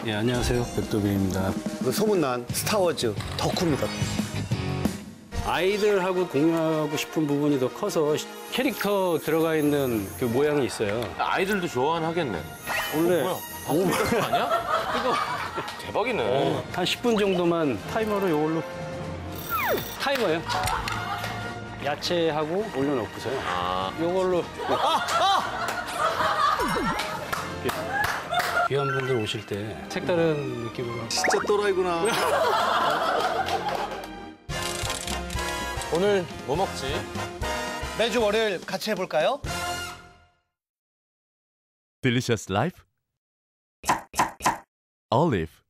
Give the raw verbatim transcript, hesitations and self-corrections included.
예, 안녕하세요. 백도빈입니다. 그 소문난 스타워즈 덕후입니다. 아이들하고 공유하고 싶은 부분이 더 커서 캐릭터 들어가 있는 그 모양이 있어요. 아이들도 좋아는 하겠네. 원래 뭐야? 방금 이거 아니야? 이거 대박이네. 한 십 분 정도만 타이머로 이걸로 타이머예요. 야채하고 올려놓고서요. 아, 이걸로 귀한 분들 오실 때 색다른 느낌으로. 진짜 또라이구나. 오늘 뭐 먹지? 매주 월요일 같이 해볼까요? Delicious Life Olive